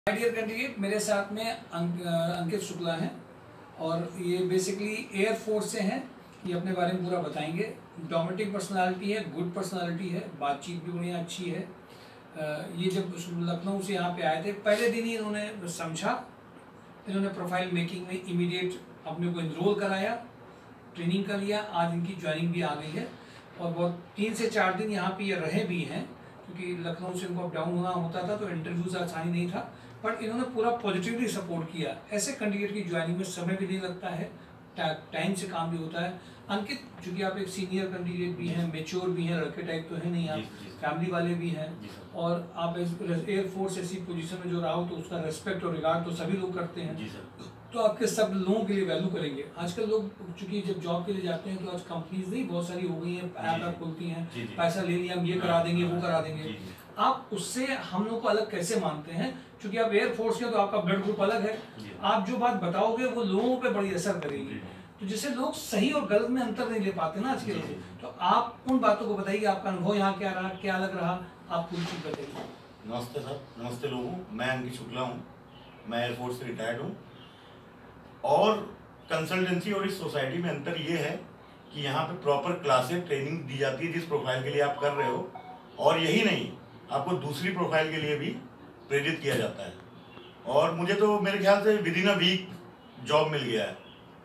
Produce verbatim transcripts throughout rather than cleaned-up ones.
My dear candidate, मेरे साथ में अंक, अंकित शुक्ला हैं और ये बेसिकली एयर फोर्स से हैं। ये अपने बारे में पूरा बताएंगे। डोमेस्टिक पर्सनालिटी है, गुड पर्सनालिटी है, बातचीत भी बढ़िया अच्छी है। ये जब लखनऊ से यहाँ पे आए थे, पहले दिन ही इन्होंने समझा, इन्होंने प्रोफाइल मेकिंग में इमीडिएट अपने को इनरोल कराया, ट्रेनिंग कर लिया। आज इनकी ज्वाइनिंग भी आ गई है और बहुत तीन से चार दिन यहाँ पे ये रहे भी हैं, क्योंकि लखनऊ से इनको अप डाउन होना होता था तो इंटरव्यूज आसानी नहीं था, बट इन्होंने पूरा पॉजिटिवली सपोर्ट किया। ऐसे कैंडिडेट की ज्वाइनिंग में समय भी नहीं लगता है, टाइम से काम भी होता है। अंकित, चूंकि आप एक सीनियर कैंडिडेट भी हैं, मेच्योर भी हैं, लड़के टाइप तो है नहीं आप, फैमिली वाले भी हैं और आप एयरफोर्स ऐसी पोजीशन में जो रहा हो तो उसका रेस्पेक्ट और रिगार्ड तो सभी लोग करते हैं, तो आपके सब लोगों के लिए वैल्यू करेंगे। आजकल लोग चूंकि जब जॉब के लिए जाते हैं तो आज कंपनीज नहीं बहुत सारी हो गई हैं, ऐप ऐप खुलती हैं, पैसा ले लिया हम ये करा देंगे वो करा देंगे। आप उससे हम लोग को अलग कैसे मानते हैं? क्योंकि आप एयरफोर्स के तो आपका ब्लड ग्रुप अलग है, आप जो बात बताओगे वो लोगों पे बड़ी असर करेगी, तो जिससे लोग सही और गलत में अंतर नहीं ले पाते ना आज के लोग। तो आप उन बातों को बताइए, आपका अनुभव यहाँ क्या रहा, क्या अलग रहा, आप पूरी चीज बताइए। नमस्ते सर, नमस्ते लोगों, मैं अंकित शुक्ला हूँ, मैं एयरफोर्स से रिटायर्ड हूँ और कंसल्टेंसी और इस सोसाइटी में अंतर ये है कि यहाँ पे प्रॉपर क्लासेस ट्रेनिंग दी जाती है जिस प्रोफाइल के लिए आप कर रहे हो, और यही नहीं आपको दूसरी प्रोफाइल के लिए भी प्रेरित किया जाता है। और मुझे तो मेरे ख्याल से within a week job मिल गया है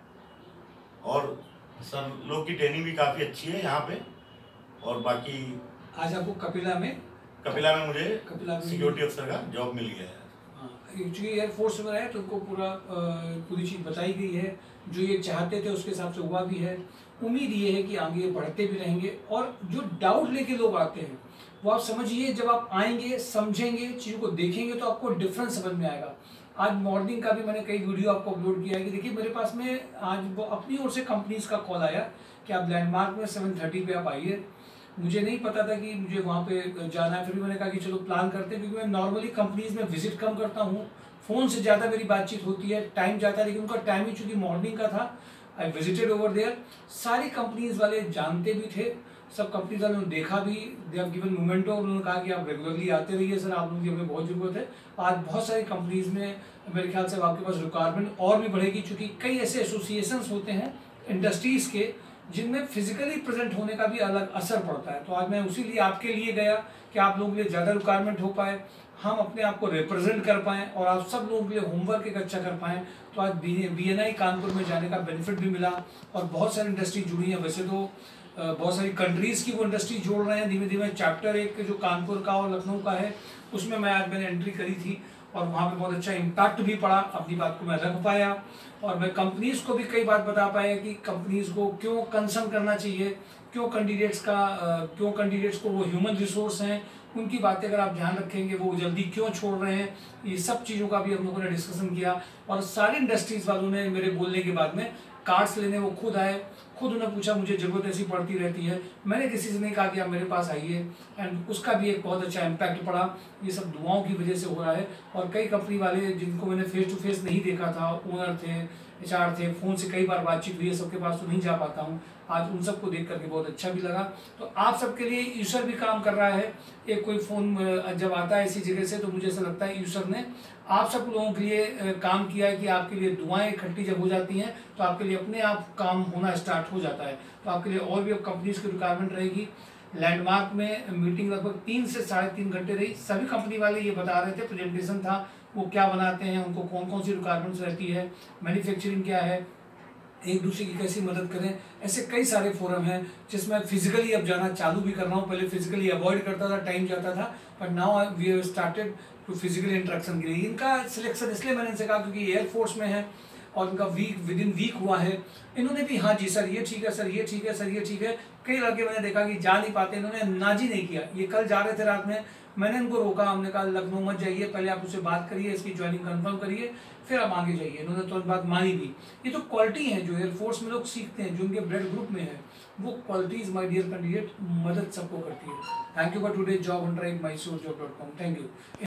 और सर लोग की ट्रेनिंग भी काफ़ी अच्छी है यहाँ पे। और बाकी आज आपको कपिला में कपिला में मुझे कपिला में सिक्योरिटी अफसर का जॉब मिल गया है। एक्चुअली एयरफोर्स में रहे तो उनको पूरा पूरी चीज़ बताई गई है, जो ये चाहते थे उसके हिसाब से हुआ भी है। उम्मीद ये है कि आगे बढ़ते भी रहेंगे। और जो डाउट लेके लोग आते हैं वो आप समझिए, जब आप आएंगे समझेंगे चीज़ों को देखेंगे तो आपको डिफरेंस समझ में आएगा। आज मॉर्निंग का भी मैंने कई वीडियो आपको अपलोड किया है कि देखिए मेरे पास में आज वो अपनी ओर से कंपनीज का कॉल आया कि आप लैंडमार्क में सेवन थर्टी पे आप आइए। मुझे नहीं पता था कि मुझे वहाँ पे जाना है, फिर भी मैंने कहा कि चलो प्लान करते हैं, क्योंकि मैं नॉर्मली कंपनीज में विजिट कम करता हूँ, फ़ोन से ज़्यादा मेरी बातचीत होती है, टाइम जाता है, लेकिन उनका टाइम ही चूँकि मॉर्निंग का था। आई विजिटेड ओवर देयर, सारी कंपनीज वाले जानते भी थे, सब कंपनीज वालों ने देखा भी, दे हैव गिवन मोमेंटो, उन्होंने कहा कि आप रेगुलरली आते रहिए सर, आप लोगों की हमें बहुत ज़रूरत है। आज बहुत सारी कंपनीज में मेरे ख्याल से आपके पास रिक्वायरमेंट और भी बढ़ेगी, चूँकि कई ऐसे एसोसिएशंस होते हैं इंडस्ट्रीज़ के जिनमें फिजिकली प्रेजेंट होने का भी अलग असर पड़ता है। तो आज मैं उसी लिए आपके लिए गया कि आप लोगों के लिए ज़्यादा रिक्वायरमेंट हो पाए, हम अपने आप को रिप्रेजेंट कर पाएँ और आप सब लोगों के लिए होमवर्क एक अच्छा कर पाएँ। तो आज बी एन आई कानपुर में जाने का बेनिफिट भी मिला और बहुत सारी इंडस्ट्री जुड़ी हैं। वैसे तो बहुत सारी कंट्रीज़ की वो इंडस्ट्री जोड़ रहे हैं धीमे धीमे। चैप्टर एक जो कानपुर का और लखनऊ का है उसमें मैं आज मैंने एंट्री करी थी और वहाँ पे बहुत अच्छा इम्पैक्ट भी पड़ा, अपनी बात को मैं रख पाया और मैं कंपनीज को भी कई बात बता पाया कि कंपनीज को क्यों कंसर्न करना चाहिए, क्यों कैंडिडेट्स का क्यों कैंडिडेट्स को वो ह्यूमन रिसोर्स हैं, उनकी बातें अगर आप ध्यान रखेंगे वो जल्दी क्यों छोड़ रहे हैं। ये सब चीज़ों का भी हम लोगों ने डिस्कशन किया और सारी इंडस्ट्रीज वालों ने मेरे बोलने के बाद में कार्ड्स लेने वो खुद आए, खुद उन्हें पूछा मुझे ज़रूरत ऐसी पड़ती रहती है, मैंने किसी से नहीं कहा कि आप मेरे पास आइए, एंड उसका भी एक बहुत अच्छा इम्पैक्ट पड़ा। ये सब दुआओं की वजह से हो रहा है। और कई कंपनी वाले जिनको मैंने फेस टू फेस नहीं देखा था, ओनर थे, एच आर थे, फ़ोन से कई बार बातचीत हुई है, सबके पास तो नहीं जा पाता हूँ, आज उन सबको देख करके बहुत अच्छा भी लगा। तो आप सबके लिए यूसर भी काम कर रहा है। एक कोई फ़ोन जब आता है इसी जगह से तो मुझे ऐसा लगता है यूसर ने आप सब लोगों के लिए काम किया है कि आपके लिए दुआएं इकट्ठी जब हो जाती हैं तो आपके लिए अपने आप काम होना स्टार्ट हो जाता है। तो आपके लिए और भी अब कंपनीज की रिक्वायरमेंट रहेगी। लैंडमार्क में मीटिंग लगभग तीन से साढ़े तीन घंटे रही। सभी कंपनी वाले ये बता रहे थे, प्रेजेंटेशन था, वो क्या बनाते हैं, उनको कौन कौन सी रिक्वायरमेंट्स रहती है, मैन्युफैक्चरिंग क्या है, एक दूसरे की कैसी मदद करें। ऐसे कई सारे फोरम हैं जिसमें फिजिकली अब जाना चालू भी कर रहा हूँ। पहले फिजिकली अवॉइड करता था, टाइम जाता था, but now we have started to physically interaction के लिए। इनका सिलेक्शन इसलिए मैंने इनसे कहा क्योंकि एयरफोर्स में है और इनका वीक विद इन वीक हुआ है। इन्होंने भी हाँ जी सर ये ठीक है, सर ये ठीक है, सर ये ठीक है। कई लड़के मैंने देखा कि जा नहीं पाते, इन्होंने नाजी नहीं किया। ये कल जा रहे थे रात में, मैंने इनको रोका, हमने कहा लखनऊ मत जाइए, पहले आप उससे बात करिए, इसकी ज्वाइनिंग कंफर्म करिए, फिर आप आगे जाइए। इन्होंने तो बात मानी भी। ये तो क्वालिटी है जो एयरफोर्स में लोग सीखते हैं, जो उनके ब्लड ग्रुप में है, वो क्वालिटीज माय डियर कैंडिडेट मदद सबको करती है। Thank you for today job on drive my show job dot com. Thank you.